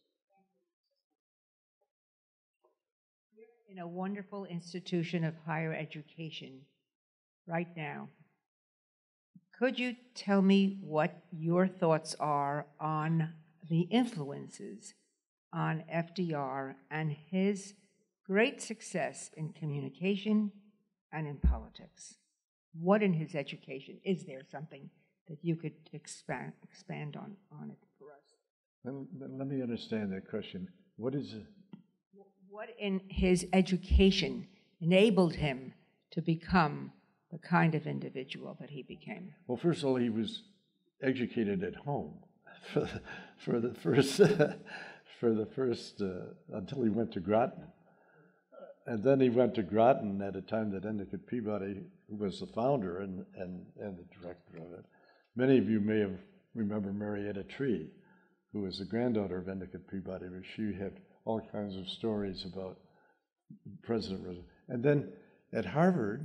In a wonderful institution of higher education right now. Could you tell me what your thoughts are on the influences on F D R and his great success in communication and in politics? What in his education? Is there something that you could expand, expand on, on it for us? Let, let me understand that question. What is it? What in his education enabled him to become the kind of individual that he became? Well, first of all, he was educated at home for the, for the first, for the first uh, until he went to Groton. And then he went to Groton at a time that Endicott Peabody, who was the founder and, and, and the director of it. Many of you may have remember Marietta Tree, who was the granddaughter of Endicott Peabody, where she had all kinds of stories about President Roosevelt. And then at Harvard,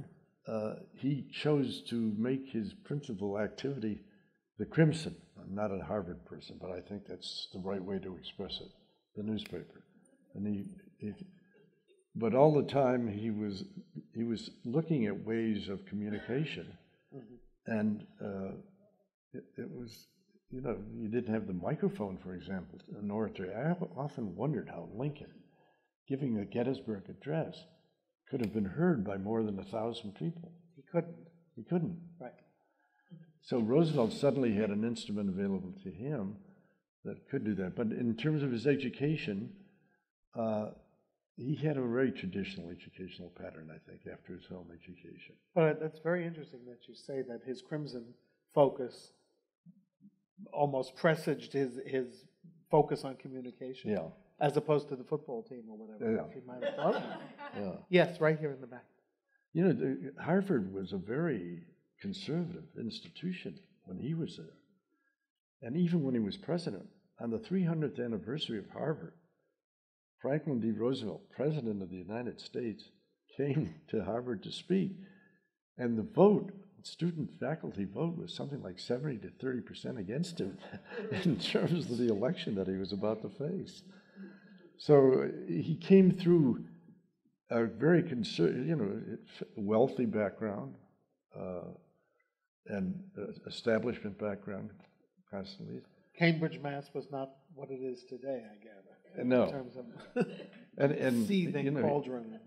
uh, he chose to make his principal activity the Crimson. I'm not a Harvard person, but I think that's the right way to express it, the newspaper. And he, he but all the time he was he was looking at ways of communication, mm-hmm. and uh, it, it was, you know, you didn't have the microphone, for example, in oratory. I often wondered how Lincoln, giving the Gettysburg Address, could have been heard by more than a thousand people. He couldn't. He couldn't. Right. So Roosevelt suddenly had an instrument available to him that could do that. But in terms of his education, uh, he had a very traditional educational pattern, I think, after his home education. But that's very interesting that you say that his Crimson focus almost presaged his his focus on communication. Yeah. As opposed to the football team or whatever. Yeah. He might have thought. Yeah. Yes, right here in the back. You know, the, Harvard was a very conservative institution when he was there. And even when he was president, on the three hundredth anniversary of Harvard, Franklin D. Roosevelt, President of the United States, came to Harvard to speak. And the vote, student faculty vote, was something like seventy to thirty percent against him in terms of the election that he was about to face. So he came through a very conser- you know, wealthy background uh, and uh, establishment background constantly. Cambridge, Mass was not what it is today, I gather. No. In terms of and, and seething you know, cauldron.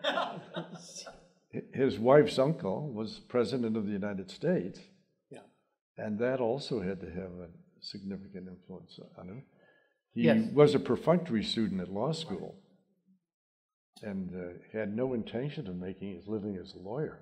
his wife's uncle was President of the United States. Yeah. And that also had to have a significant influence on him. He Yes. was a perfunctory student at law school and uh, had no intention of making his living as a lawyer.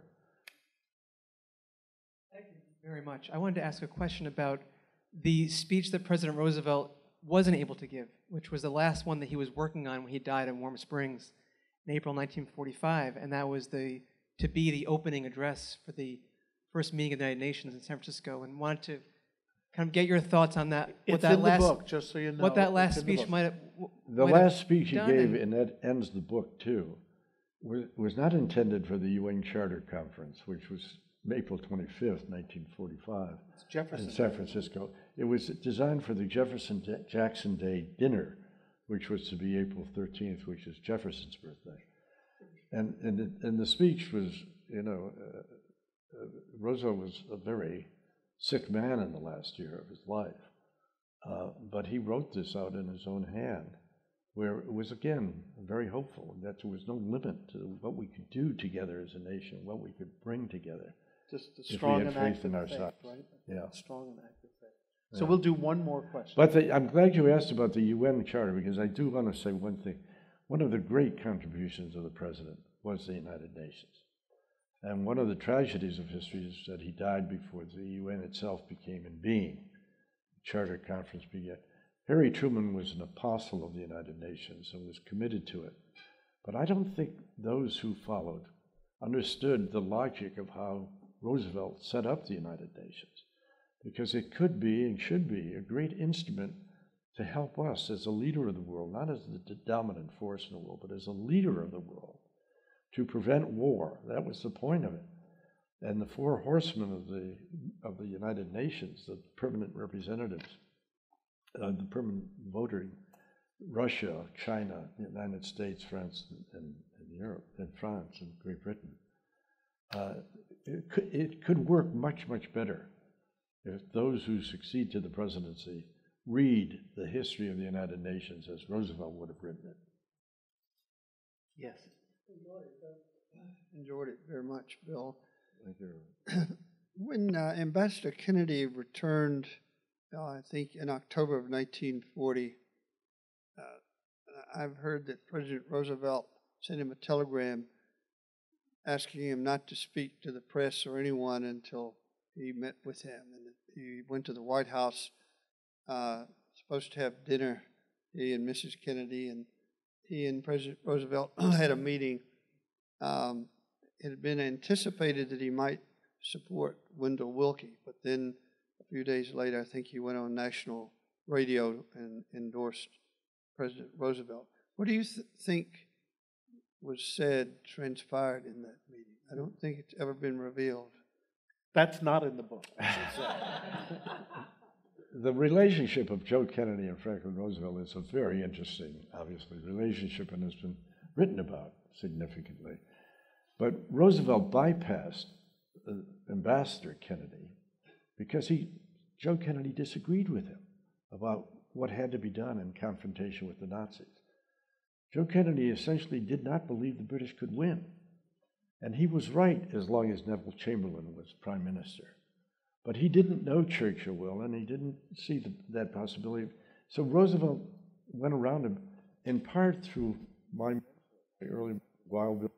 Thank you very much. I wanted to ask a question about the speech that President Roosevelt wasn't able to give, which was the last one that he was working on when he died in Warm Springs in April nineteen forty-five, and that was the to be the opening address for the first meeting of the United Nations in San Francisco, and wanted to kind of get your thoughts on that. What It's that in last, the book, just so you know. What that last It's in the speech book. might have. The might have last speech he done, gave, and- and that ends the book too, was, was not intended for the U N Charter Conference, which was April twenty-fifth, nineteen forty-five, It's Jefferson. in San Francisco. It was designed for the Jefferson-Jackson Day dinner, which was to be April thirteenth, which is Jefferson's birthday. And, and, it, and the speech was, you know, uh, uh, Roosevelt was a very sick man in the last year of his life. Uh, but he wrote this out in his own hand, where it was, again, very hopeful that there was no limit to what we could do together as a nation, what we could bring together. Just a if we strong had and faith active in faith, ourselves. right? Yeah. Strong and active faith. So Yeah. we'll do one more question. But the, I'm glad you asked about the U N Charter, because I do want to say one thing. One of the great contributions of the president was the United Nations. And one of the tragedies of history is that he died before the U N itself became in being. The Charter Conference began. Harry Truman was an apostle of the United Nations and was committed to it. But I don't think those who followed understood the logic of how Roosevelt set up the United Nations, because it could be and should be a great instrument to help us as a leader of the world, not as the dominant force in the world, but as a leader of the world, to prevent war. That was the point of it. And the four horsemen of the of the United Nations, the permanent representatives, uh, the permanent voting, Russia, China, the United States, France, and, and Europe, and France, and Great Britain, uh, it, could, it could work much, much better if those who succeed to the presidency read the history of the United Nations as Roosevelt would have written it. Yes. Enjoyed it very much, Bill. Thank you. When uh, Ambassador Kennedy returned, uh, I think in October of nineteen forty, uh, I've heard that President Roosevelt sent him a telegram asking him not to speak to the press or anyone until he met with him. And he went to the White House, uh, supposed to have dinner, he and Missus Kennedy, and he and President Roosevelt had a meeting. Um, it had been anticipated that he might support Wendell Willkie, but then a few days later, I think he went on national radio and endorsed President Roosevelt. What do you th- think was said transpired in that meeting. I don't think it's ever been revealed. That's not in the book. I should say. The relationship of Joe Kennedy and Franklin Roosevelt is a very interesting, obviously, relationship and has been written about significantly. But Roosevelt bypassed uh, Ambassador Kennedy because he, Joe Kennedy disagreed with him about what had to be done in confrontation with the Nazis. Joe Kennedy essentially did not believe the British could win. And he was right as long as Neville Chamberlain was prime minister. But he didn't know Churchill well, and he didn't see the, that possibility. So Roosevelt went around him, in part through my early Wild Bill.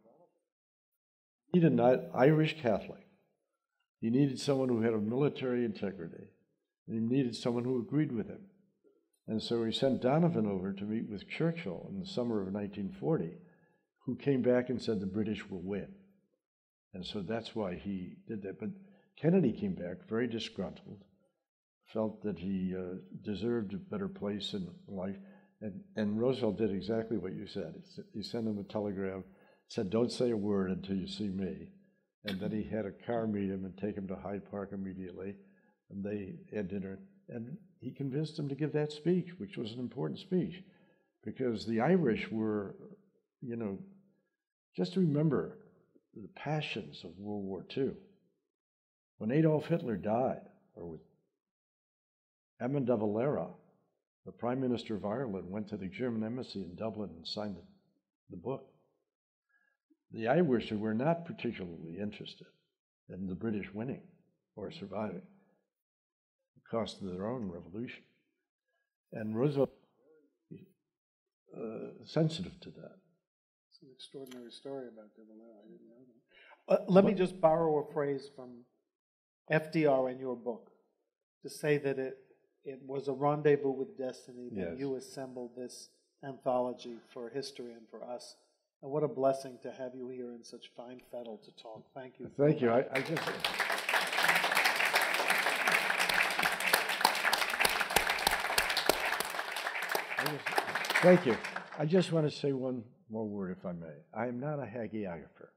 He needed an Irish Catholic. He needed someone who had a military integrity. And he needed someone who agreed with him. And so he sent Donovan over to meet with Churchill in the summer of nineteen forty, who came back and said the British will win. And so that's why he did that. But Kennedy came back very disgruntled, felt that he uh, deserved a better place in life. And, and Roosevelt did exactly what you said. He, he sent him a telegram, said, don't say a word until you see me. And then he had a car meet him and take him to Hyde Park immediately. And they had dinner. And he convinced him to give that speech, which was an important speech. Because the Irish were, you know, just remember the passions of World War Two. When Adolf Hitler died, or with Edmund de Valera, the Prime Minister of Ireland, went to the German embassy in Dublin and signed the, the book. The Irish were not particularly interested in the British winning or surviving, at the cost of their own revolution. And Roosevelt was uh, sensitive to that. It's an extraordinary story about de Valera. I didn't know that. Uh, let me just borrow a phrase from F D R in your book to say that it, it was a rendezvous with destiny that Yes. you assembled this anthology for history and for us. And what a blessing to have you here in such fine fettle to talk. Thank you. Thank you. I, I just. I just thank you. I just want to say one more word, if I may. I am not a hagiographer.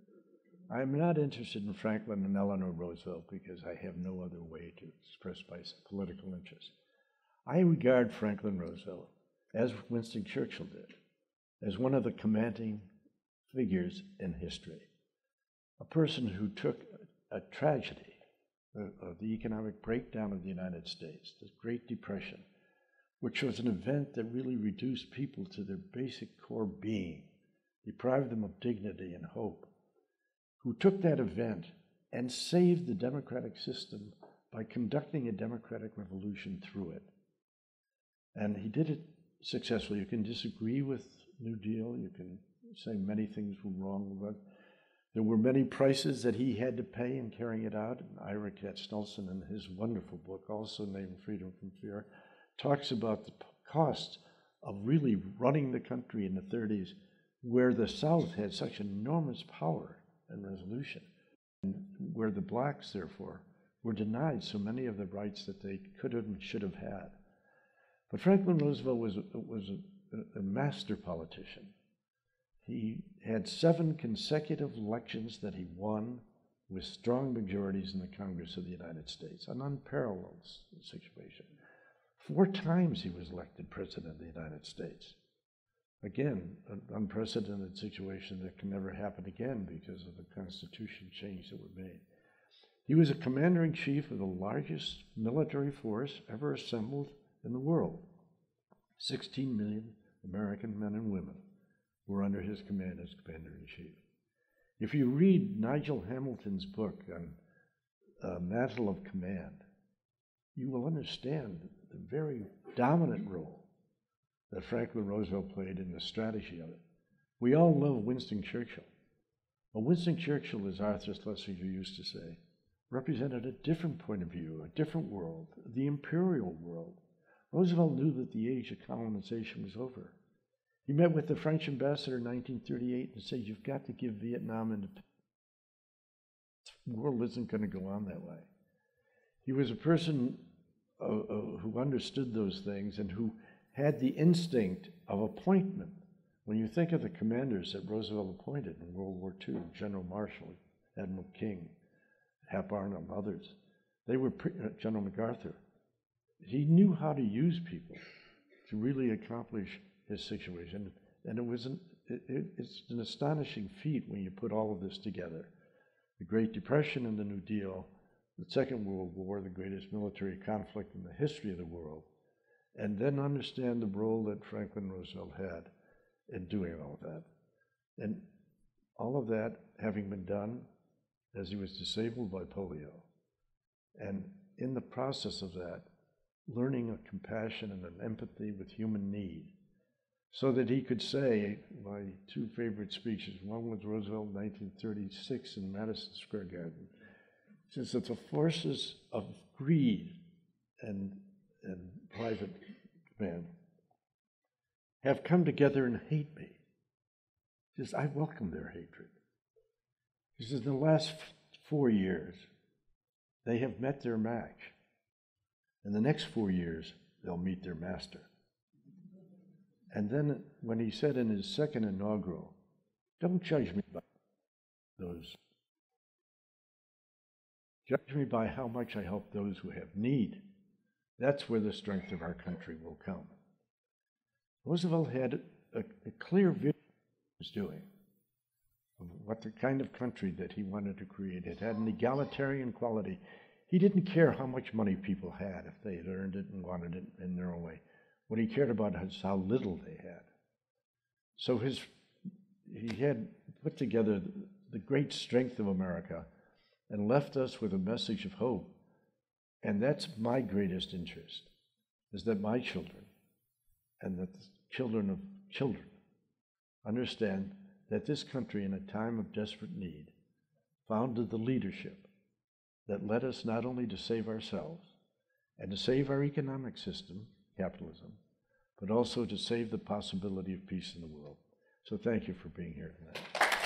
I am not interested in Franklin and Eleanor Roosevelt because I have no other way to express my political interest. I regard Franklin Roosevelt, as Winston Churchill did, as one of the commanding figures in history. A person who took a tragedy of the economic breakdown of the United States, the Great Depression, which was an event that really reduced people to their basic core being, deprived them of dignity and hope, who took that event and saved the democratic system by conducting a democratic revolution through it. And he did it successfully. You can disagree with New Deal, you can say many things were wrong with it. There were many prices that he had to pay in carrying it out. And Ira Katznelson, in his wonderful book, also named Freedom from Fear, talks about the cost of really running the country in the thirties, where the South had such enormous power and resolution, and where the blacks, therefore, were denied so many of the rights that they could have and should have had. But Franklin Roosevelt was, was a, a master politician. He had seven consecutive elections that he won with strong majorities in the Congress of the United States, an unparalleled situation. Four times he was elected President of the United States. Again, an unprecedented situation that can never happen again because of the Constitution change that were made. He was a commander-in-chief of the largest military force ever assembled in the world. sixteen million American men and women were under his command as commander-in-chief. If you read Nigel Hamilton's book on uh, Mantle of Command, you will understand the very dominant role that Franklin Roosevelt played in the strategy of it. We all love Winston Churchill. But Winston Churchill, as Arthur Schlesinger used to say, represented a different point of view, a different world, the imperial world. Roosevelt knew that the age of colonization was over. He met with the French ambassador in nineteen thirty-eight and said, you've got to give Vietnam independence. The world isn't going to go on that way. He was a person uh, uh, who understood those things and who had the instinct of appointment When you think of the commanders that Roosevelt appointed in World War Two, General Marshall, Admiral King, Hap Arnhem, others, they were, pre uh, General MacArthur, he knew how to use people to really accomplish his situation. And it was an, it, it, it's an astonishing feat when you put all of this together. The Great Depression and the New Deal, the Second World War, the greatest military conflict in the history of the world, and then understand the role that Franklin Roosevelt had in doing all of that. And all of that having been done as he was disabled by polio. And in the process of that, learning a compassion and an empathy with human need, so that he could say, my two favorite speeches, one was Roosevelt in nineteen thirty-six in Madison Square Garden, says that the forces of greed and, and private command have come together and hate me. He says, I welcome their hatred. He says, in the last four years, they have met their match. In the next four years, they'll meet their master. And then when he said in his second inaugural, don't judge me by those. Judge me by how much I help those who have need. That's where the strength of our country will come. Roosevelt had a, a clear vision of what he was doing, of what the kind of country that he wanted to create. It had an egalitarian quality. He didn't care how much money people had, if they had earned it and wanted it in their own way. What he cared about is how little they had. So his, he had put together the, the great strength of America and left us with a message of hope. And that's my greatest interest, is that my children and that the children of children understand that this country, in a time of desperate need, founded the leadership that led us not only to save ourselves and to save our economic system, capitalism, but also to save the possibility of peace in the world. So thank you for being here tonight.